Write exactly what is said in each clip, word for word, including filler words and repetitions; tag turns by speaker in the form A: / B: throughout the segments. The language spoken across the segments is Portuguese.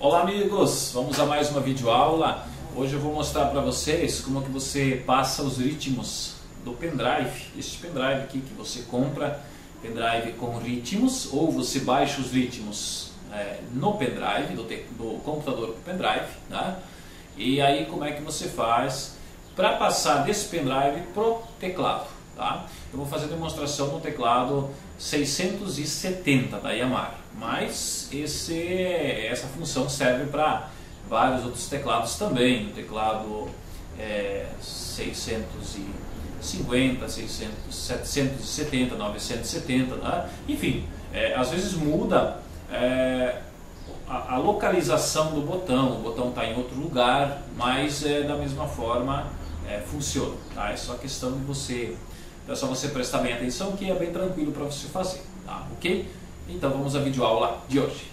A: Olá amigos, vamos a mais uma videoaula. Hoje eu vou mostrar para vocês como que você passa os ritmos do pendrive. Este pendrive aqui que você compra, pendrive com ritmos, ou você baixa os ritmos é, no pendrive, do, te, do computador para o pendrive, né? E aí como é que você faz para passar desse pendrive pro teclado, tá? Eu vou fazer a demonstração no teclado seiscentos e setenta da Yamaha, mas esse, essa função serve para vários outros teclados também. O teclado é, seiscentos e cinquenta, seiscentos, setecentos e setenta, novecentos e setenta, né? Enfim, é, às vezes muda é, a, a localização do botão, o botão está em outro lugar, mas é, da mesma forma é, funciona, tá? É só questão de você... É só você prestar bem atenção que é bem tranquilo para você fazer, tá? Ok? Então vamos à videoaula de hoje.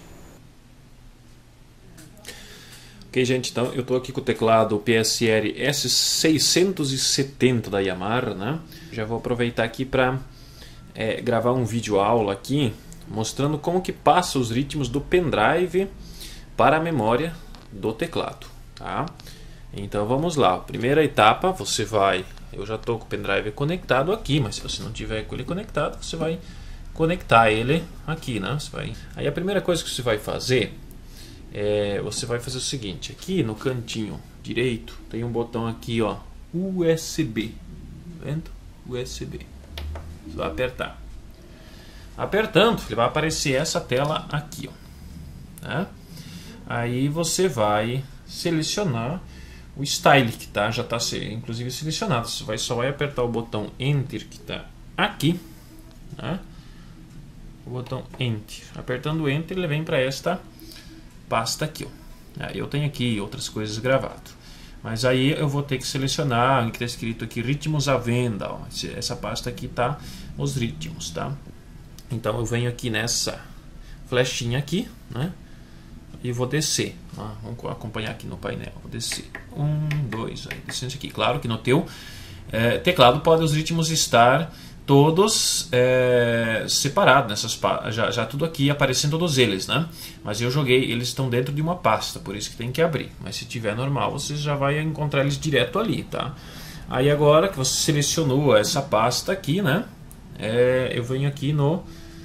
B: Ok, gente, então eu estou aqui com o teclado P S R S seiscentos e setenta da Yamaha, né? Já vou aproveitar aqui para é, gravar um videoaula aqui mostrando como que passa os ritmos do pendrive para a memória do teclado, tá? Então vamos lá. Primeira etapa, você vai... Eu já estou com o pendrive conectado aqui, mas se você não tiver com ele conectado, você vai conectar ele aqui, né? Você vai... Aí a primeira coisa que você vai fazer é você vai fazer o seguinte: aqui no cantinho direito tem um botão aqui, ó, U S B, tá vendo? U S B. Você vai apertar. Apertando, ele vai aparecer essa tela aqui, ó, né? Aí você vai selecionar o style que tá, já está inclusive selecionado. Você vai, só vai apertar o botão Enter que está aqui, né? O botão Enter. Apertando Enter, ele vem para esta pasta aqui, ó. Aí eu tenho aqui outras coisas gravadas, mas aí eu vou ter que selecionar o que está escrito aqui, ritmos à venda, ó. Essa pasta aqui tá os ritmos, tá? Então eu venho aqui nessa flechinha aqui, né? E vou descer. Ah, vamos acompanhar aqui no painel. Vou descer. Um, dois, aí descendo aqui. Claro que no teu é, teclado pode os ritmos estar todos é, separados nessas já, já tudo aqui aparecendo todos eles, né? Mas eu joguei, eles estão dentro de uma pasta, por isso que tem que abrir. Mas se tiver normal, você já vai encontrar eles direto ali, tá? Aí agora que você selecionou essa pasta aqui, né? É, eu venho aqui no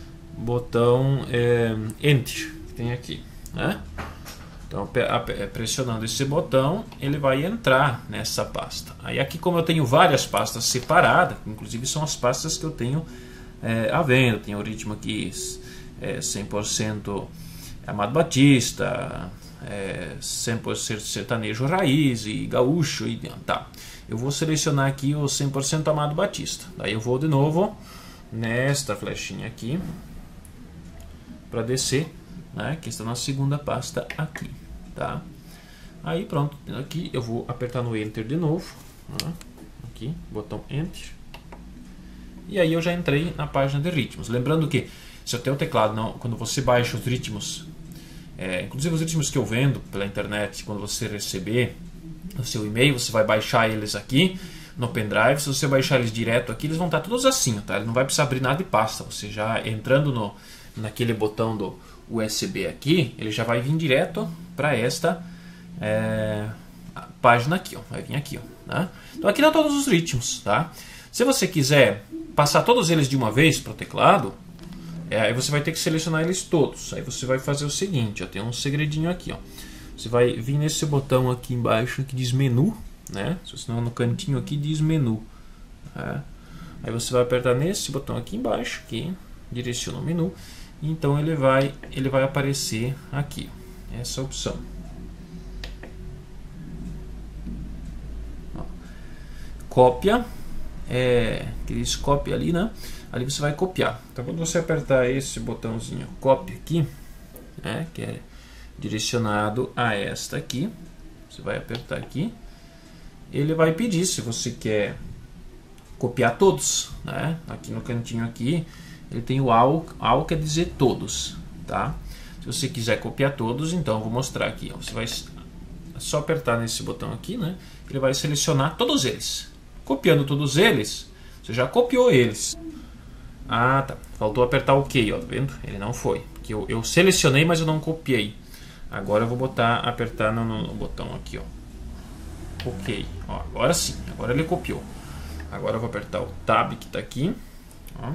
B: botão é, Enter que tem aqui, né? Então, pressionando esse botão, ele vai entrar nessa pasta. Aí aqui, como eu tenho várias pastas separadas, inclusive são as pastas que eu tenho é, à venda. Tem o ritmo aqui é, cem por cento Amado Batista, é, cem por cento sertanejo raiz e gaúcho e tá. Eu vou selecionar aqui o cem por cento Amado Batista. Daí eu vou de novo nesta flechinha aqui para descer, né, que está na segunda pasta aqui, tá? Aí pronto, aqui eu vou apertar no Enter de novo, né, aqui, botão Enter, e aí eu já entrei na página de ritmos. Lembrando que se o teu teclado não, quando você baixa os ritmos, é, inclusive os ritmos que eu vendo pela internet, quando você receber o seu e-mail, você vai baixar eles aqui no pendrive. Se você baixar eles direto aqui, eles vão estar todos assim, tá? Ele não vai precisar abrir nada de pasta. Você já entrando no naquele botão do U S B aqui, ele já vai vir direto para esta é, página aqui, ó. Vai vir aqui, ó, né? Então aqui estão todos os ritmos, tá? Se você quiser passar todos eles de uma vez para o teclado, é, aí você vai ter que selecionar eles todos. Aí você vai fazer o seguinte, ó, tem um segredinho aqui, ó. Você vai vir nesse botão aqui embaixo que diz menu, né? Se você não no cantinho aqui diz menu, é. Aí você vai apertar nesse botão aqui embaixo que direciona o menu. Então ele vai, ele vai aparecer aqui, essa opção. Ó. Cópia, é, que diz cópia ali, né? Ali você vai copiar. Então quando você apertar esse botãozinho cópia aqui, né, que é direcionado a esta aqui, você vai apertar aqui. Ele vai pedir se você quer copiar todos, né? Aqui no cantinho aqui ele tem o AL, AL quer dizer todos, tá? Se você quiser copiar todos, então eu vou mostrar aqui, ó. Você vai só apertar nesse botão aqui, né? Ele vai selecionar todos eles. Copiando todos eles, você já copiou eles. Ah, tá. Faltou apertar OK, ó, tá vendo? Ele não foi, porque eu, eu selecionei, mas eu não copiei. Agora eu vou botar, apertar no, no, no botão aqui, ó. Ok, ó, agora sim, agora ele copiou. Agora eu vou apertar o Tab que está aqui, ó.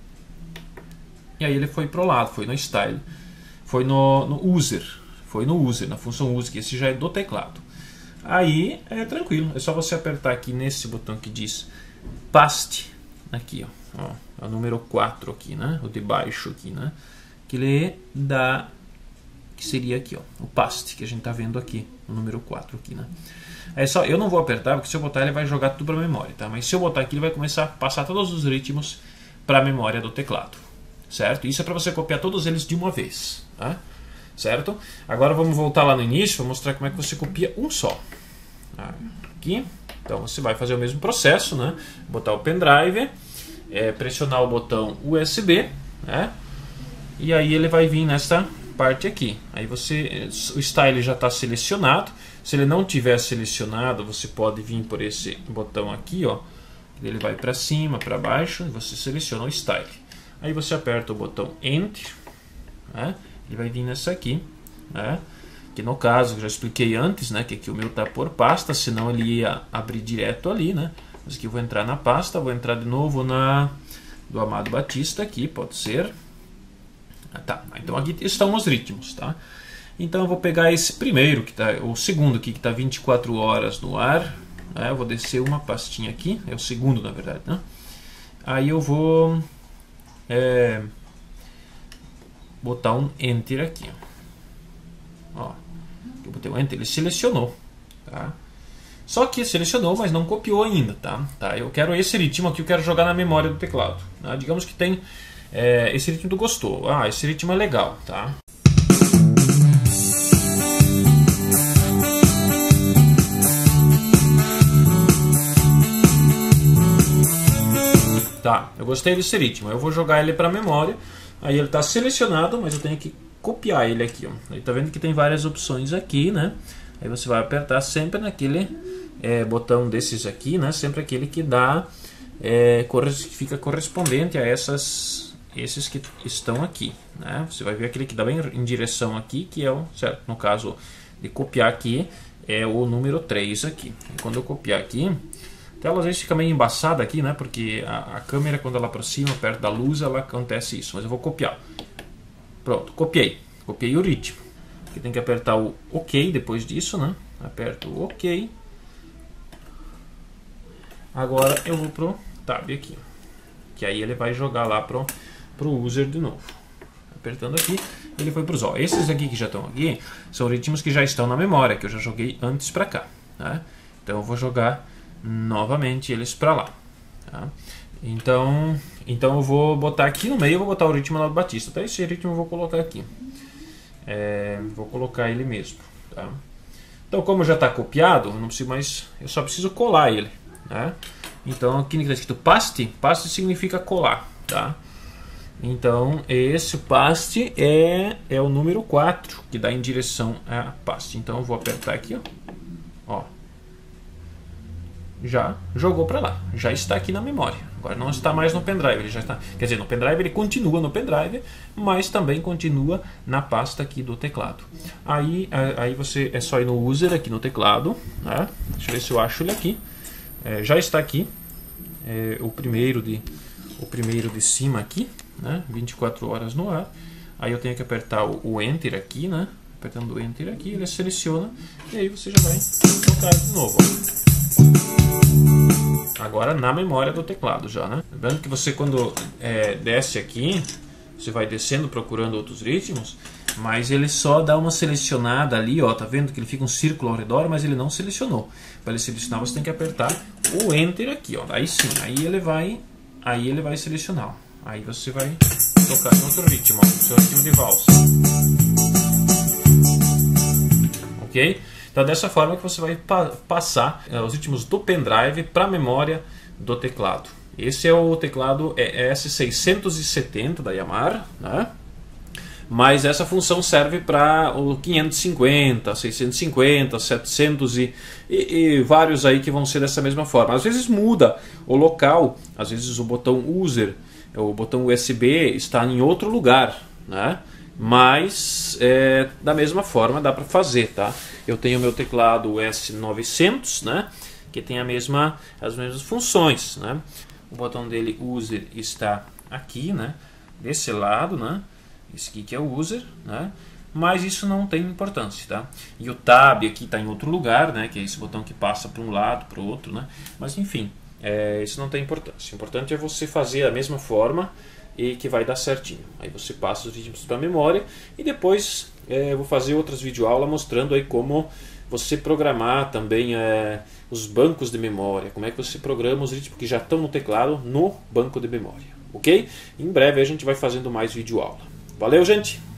B: E aí ele foi pro lado, foi no Style, foi no, no User, foi no User, na função User, que esse já é do teclado. Aí é tranquilo, é só você apertar aqui nesse botão que diz Paste, aqui, ó, ó é o número quatro aqui, né, o de baixo aqui, né, que ele dá, que seria aqui, ó, o Paste, que a gente tá vendo aqui, o número quatro aqui, né. É só, eu não vou apertar, porque se eu botar ele vai jogar tudo para a memória, tá? Mas se eu botar aqui ele vai começar a passar todos os ritmos para a memória do teclado, certo? Isso é para você copiar todos eles de uma vez, tá? Certo? Agora vamos voltar lá no início, vou mostrar como é que você copia um só. Aqui, então você vai fazer o mesmo processo, né? Botar o pendrive, é, pressionar o botão U S B, né? E aí ele vai vir nessa parte aqui. Aí você, o Style já está selecionado. Se ele não tiver selecionado, você pode vir por esse botão aqui, ó. Ele vai para cima, para baixo, e você seleciona o Style. Aí você aperta o botão Enter, né? Ele vai vir nessa aqui, né? Que no caso, eu já expliquei antes, né? Que aqui o meu tá por pasta, senão ele ia abrir direto ali, né? Mas aqui eu vou entrar na pasta, vou entrar de novo na do Amado Batista aqui, pode ser. Ah, tá, então aqui estão os ritmos, tá? Então eu vou pegar esse primeiro, que tá, o segundo aqui, que está vinte e quatro horas no ar, né? Eu vou descer uma pastinha aqui, é o segundo na verdade, né? Aí eu vou é, botar um Enter aqui, ó. Eu botei um Enter, ele selecionou, tá? Só que selecionou, mas não copiou ainda, tá? Tá, eu quero esse ritmo aqui, eu quero jogar na memória do teclado, tá? Digamos que tem é, esse ritmo tu gostou, ah, esse ritmo é legal, tá? Tá, eu gostei desse ritmo, eu vou jogar ele para a memória, aí ele está selecionado, mas eu tenho que copiar ele aqui, ó. Aí tá vendo que tem várias opções aqui, né? Aí você vai apertar sempre naquele é, botão desses aqui, né? Sempre aquele que dá, é, que fica correspondente a essas, esses que estão aqui, né? Você vai ver aquele que dá bem em direção aqui, que é o, certo, no caso de copiar aqui, é o número três aqui. E quando eu copiar aqui, a tela às vezes fica meio embaçada aqui, né? Porque a, a câmera, quando ela aproxima perto da luz, ela acontece isso. Mas eu vou copiar. Pronto, copiei. Copiei o ritmo. Aqui tem que apertar o OK depois disso, né? Aperto o OK. Agora eu vou pro Tab aqui. Que aí ele vai jogar lá pro, pro User de novo. Apertando aqui, ele foi pros ó. Esses aqui que já estão aqui são ritmos que já estão na memória, que eu já joguei antes pra cá, né? Então eu vou jogar novamente eles para lá, tá? Então, então eu vou botar aqui no meio, eu vou botar o ritmo Amado Batista, tá? Esse ritmo eu vou colocar aqui, é, vou colocar ele mesmo, tá? Então, como já está copiado, eu não preciso mais, eu só preciso colar ele, né? Então aqui está escrito paste, paste significa colar, tá? Então esse paste é, é o número quatro que dá em direção à paste. Então eu vou apertar aqui, ó, ó. Já jogou para lá, já está aqui na memória. Agora não está mais no pendrive, ele já está, quer dizer, no pendrive ele continua no pendrive, mas também continua na pasta aqui do teclado. Aí, aí você é só ir no User aqui no teclado, né? Deixa eu ver se eu acho ele aqui. É, já está aqui, é, o primeiro de o primeiro de cima aqui, né? vinte e quatro horas no ar. Aí eu tenho que apertar o, o Enter aqui, né? Apertando o Enter aqui, ele seleciona e aí você já vai tocar de novo, ó. Agora na memória do teclado já, né? Lembrando que você quando é, desce aqui, você vai descendo procurando outros ritmos, mas ele só dá uma selecionada ali, ó, tá vendo que ele fica um círculo ao redor, mas ele não selecionou. Para ele selecionar você tem que apertar o Enter aqui, ó. Aí sim, aí ele vai, aí ele vai selecionar. Aí você vai tocar em outro ritmo, ó, seu ritmo de valsa. Ok? Então dessa forma que você vai pa passar é, os ritmos do pendrive para a memória do teclado. Esse é o teclado é S seiscentos e setenta da Yamaha, né? Mas essa função serve para o quinhentos e cinquenta, seiscentos e cinquenta, setecentos e, e, e vários aí que vão ser dessa mesma forma. Às vezes muda o local, às vezes o botão User, o botão U S B está em outro lugar, né? mas é, da mesma forma dá para fazer, tá? Eu tenho meu teclado S novecentos, né? Que tem a mesma, as mesmas funções, né? O botão dele User está aqui, né? Desse lado, né? Esse aqui que é o User, né? Mas isso não tem importância, tá? E o Tab aqui está em outro lugar, né? Que é esse botão que passa para um lado, para o outro, né? Mas enfim, é, isso não tem importância. O importante é você fazer da mesma forma e que vai dar certinho. Aí você passa os ritmos para a memória e depois é, eu vou fazer outras videoaulas mostrando aí como você programar também é, os bancos de memória, como é que você programa os ritmos que já estão no teclado no banco de memória, ok? Em breve a gente vai fazendo mais videoaula. Valeu, gente!